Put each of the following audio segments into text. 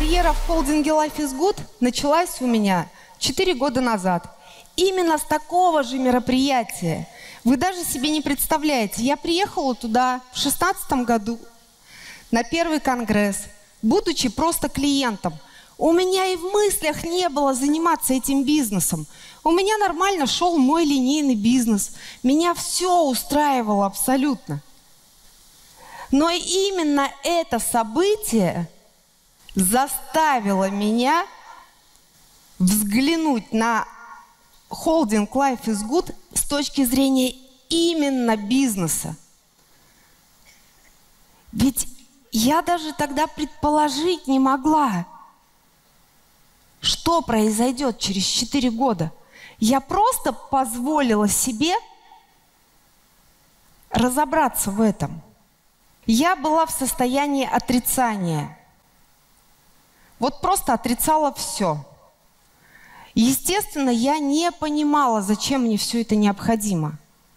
Карьера в холдинге Life is Good началась у меня 4 года назад. Именно с такого же мероприятия. Вы даже себе не представляете. Я приехала туда в 2016 году на первый конгресс, будучи просто клиентом. У меня и в мыслях не было заниматься этим бизнесом. У меня нормально шел мой линейный бизнес. Меня все устраивало абсолютно. Но именно это событие заставило меня взглянуть на холдинг Life is Good с точки зрения именно бизнеса. Ведь я даже тогда предположить не могла, что произойдет через 4 года. Я просто позволила себе разобраться в этом. Я была в состоянии отрицания. Вот просто отрицала все. Естественно, я не понимала, зачем мне все это необходимо.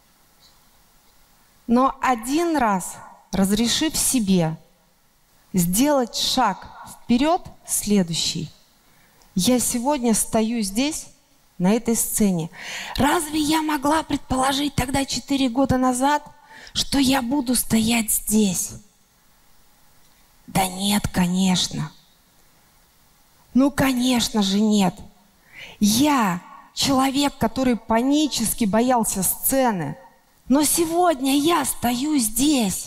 Но один раз, разрешив себе сделать шаг вперед, следующий, я сегодня стою здесь, на этой сцене. Разве я могла предположить тогда 4 года назад, что я буду стоять здесь? Да нет, конечно. Ну, конечно же, нет. Я человек, который панически боялся сцены. Но сегодня я стою здесь.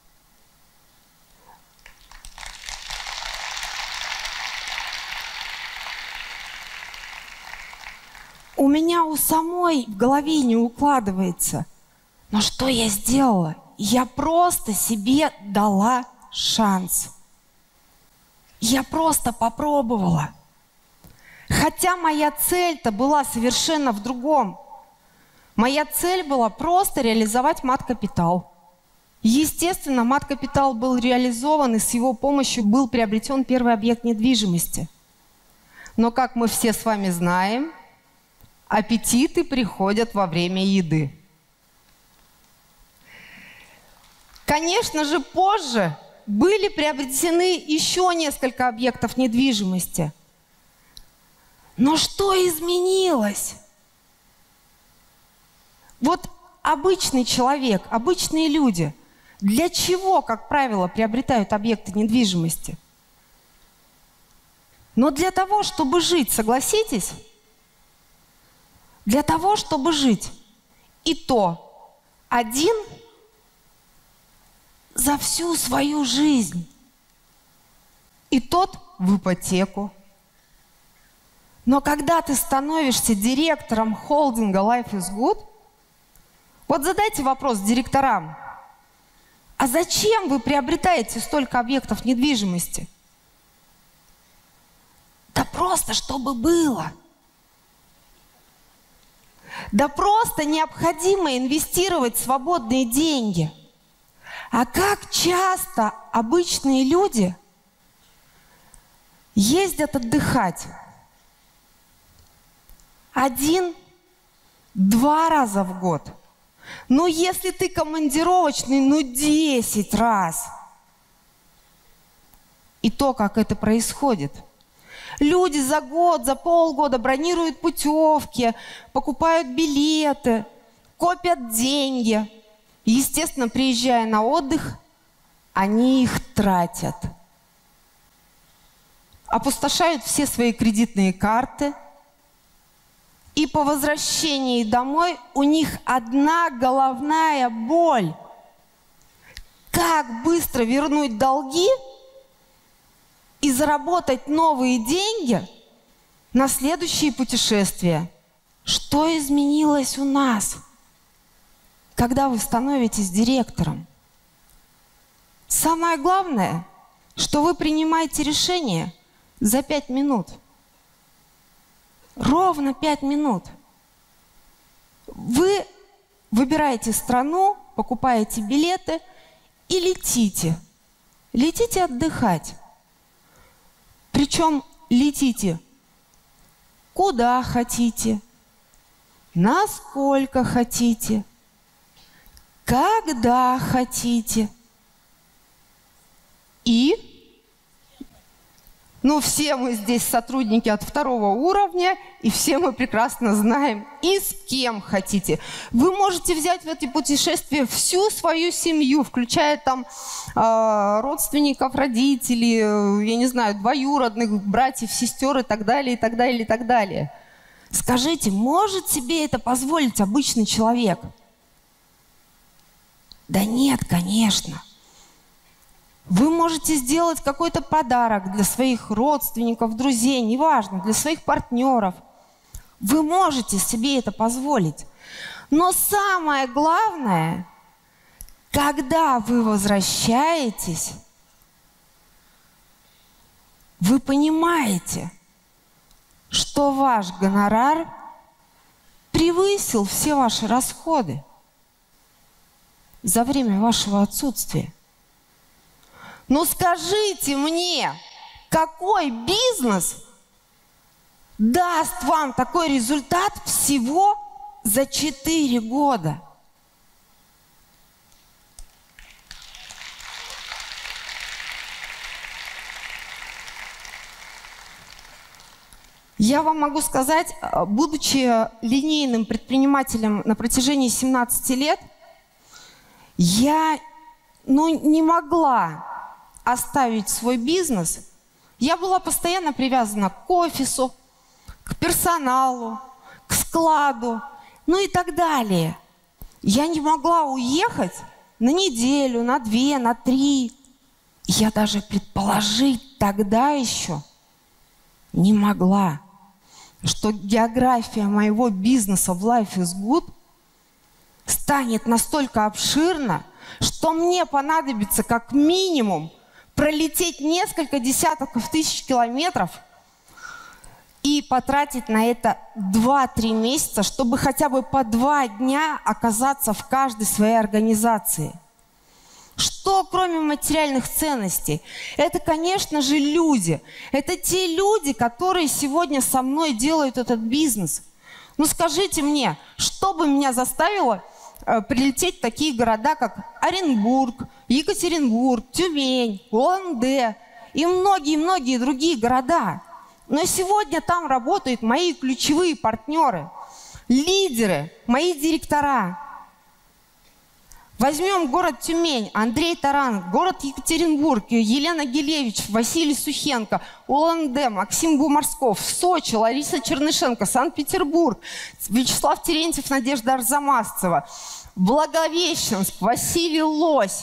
У меня у самой в голове не укладывается. Но что я сделала? Я просто себе дала шанс. Я просто попробовала. Хотя моя цель-то была совершенно в другом. Моя цель была просто реализовать мат-капитал. Естественно, мат-капитал был реализован, и с его помощью был приобретен первый объект недвижимости. Но, как мы все с вами знаем, аппетиты приходят во время еды. Конечно же, позже были приобретены еще несколько объектов недвижимости. Но что изменилось? Вот обычный человек, обычные люди, для чего, как правило, приобретают объекты недвижимости? Но для того, чтобы жить, согласитесь? Для того, чтобы жить. И то один за всю свою жизнь. И тот в ипотеку. Но когда ты становишься директором холдинга Life is Good, вот задайте вопрос директорам. А зачем вы приобретаете столько объектов недвижимости? Да просто, чтобы было. Да просто необходимо инвестировать свободные деньги. А как часто обычные люди ездят отдыхать? 1-2 раза в год. Но если ты командировочный, 10 раз. И то, как это происходит. Люди за год, за полгода бронируют путевки, покупают билеты, копят деньги. Естественно, приезжая на отдых, они их тратят. Опустошают все свои кредитные карты. И по возвращении домой у них одна головная боль. Как быстро вернуть долги и заработать новые деньги на следующие путешествия? Что изменилось у нас, когда вы становитесь директором? Самое главное, что вы принимаете решение за 5 минут. Ровно 5 минут. Вы выбираете страну, покупаете билеты и летите. Летите отдыхать. Причем летите куда хотите, насколько хотите, когда хотите. Ну, все мы здесь сотрудники от 2-го уровня, и все мы прекрасно знаем, и с кем хотите. Вы можете взять в это путешествие всю свою семью, включая там родственников, родителей, я не знаю, двоюродных, братьев, сестер и так далее, и так далее, и так далее. Скажите, может себе это позволить обычный человек? Да нет, конечно. Вы можете сделать какой-то подарок для своих родственников, друзей, неважно, для своих партнеров. Вы можете себе это позволить. Но самое главное, когда вы возвращаетесь, вы понимаете, что ваш гонорар превысил все ваши расходы за время вашего отсутствия. Ну скажите мне, какой бизнес даст вам такой результат всего за 4 года? Я вам могу сказать, будучи линейным предпринимателем на протяжении 17 лет, я не могла оставить свой бизнес. Я была постоянно привязана к офису, к персоналу, к складу, ну и так далее. Я не могла уехать на неделю, на 2, на 3. Я даже предположить тогда еще не могла, что география моего бизнеса в Life is Good станет настолько обширна, что мне понадобится как минимум пролететь несколько десятков тысяч километров и потратить на это 2-3 месяца, чтобы хотя бы по 2 дня оказаться в каждой своей организации. Что кроме материальных ценностей? Это, конечно же, люди. Это те люди, которые сегодня со мной делают этот бизнес. Ну скажите мне, что бы меня заставило прилететь в такие города, как Оренбург, Екатеринбург, Тюмень, Улан-Удэ и многие-многие другие города. Но сегодня там работают мои ключевые партнеры, лидеры, мои директора. Возьмем город Тюмень, Андрей Таран, город Екатеринбург, Елена Гилевич, Василий Сухенко, Улан-Удэ, Максим Гумарсков, Сочи, Лариса Чернышенко, Санкт-Петербург, Вячеслав Терентьев, Надежда Арзамасцева, Благовещенск, Василий Лось.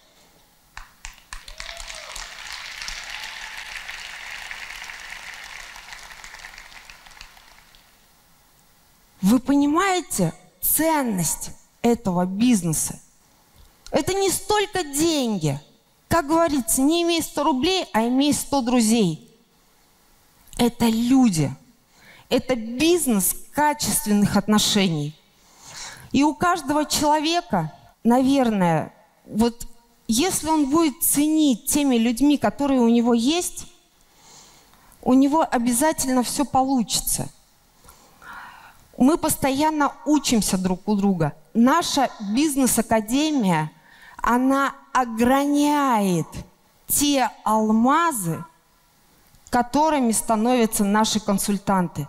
Вы понимаете ценность этого бизнеса? Это не столько деньги. Как говорится, не имей 100 рублей, а имей 100 друзей. Это люди. Это бизнес качественных отношений. И у каждого человека, наверное, вот если он будет ценить теми людьми, которые у него есть, у него обязательно все получится. Мы постоянно учимся друг у друга. Наша бизнес-академия, она ограняет те алмазы, которыми становятся наши консультанты.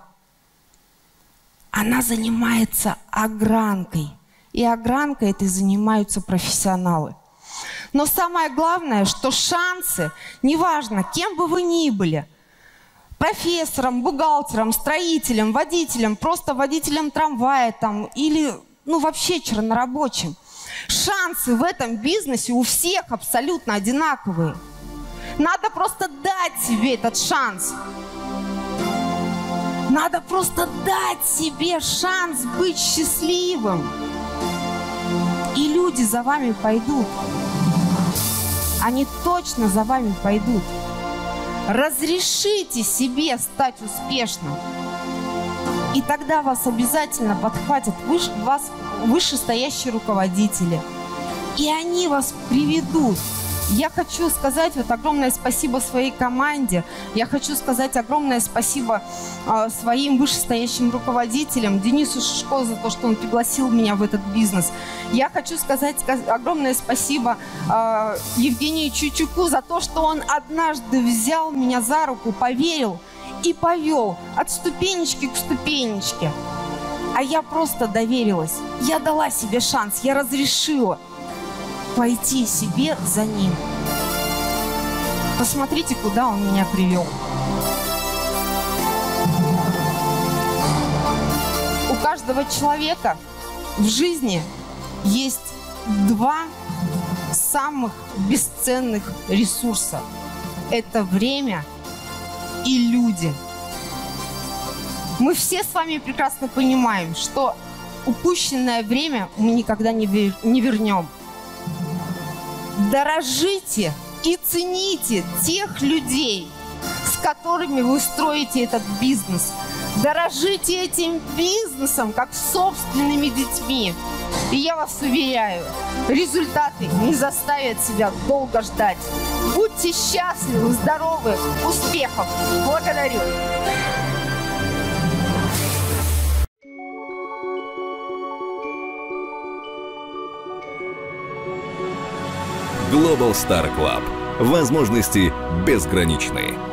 Она занимается огранкой. И огранкой этой занимаются профессионалы. Но самое главное, что шансы, неважно, кем бы вы ни были, профессором, бухгалтером, строителем, водителем, просто водителем трамвая там, или вообще чернорабочим, шансы в этом бизнесе у всех абсолютно одинаковые. Надо просто дать себе этот шанс. Надо просто дать себе шанс быть счастливым. И люди за вами пойдут. Они точно за вами пойдут. Разрешите себе стать успешным. И тогда вас обязательно подхватят вышестоящие руководители. И они вас приведут Я хочу сказать вот огромное спасибо своей команде. Я хочу сказать огромное спасибо своим вышестоящим руководителям, Денису Шишко, за то, что он пригласил меня в этот бизнес. Я хочу сказать огромное спасибо Евгению Чучуку за то, что он однажды взял меня за руку, поверил и повел от ступенечки к ступенечке. А я просто доверилась. Я дала себе шанс, я разрешила пойти себе за ним. Посмотрите, куда он меня привел. У каждого человека в жизни есть два самых бесценных ресурса. Это время и люди. Мы все с вами прекрасно понимаем, что упущенное время мы никогда не вернем. Дорожите и цените тех людей, с которыми вы строите этот бизнес. Дорожите этим бизнесом, как собственными детьми. И я вас уверяю, результаты не заставят себя долго ждать. Будьте счастливы, здоровы, успехов! Благодарю! Global Star Club. Возможности безграничны.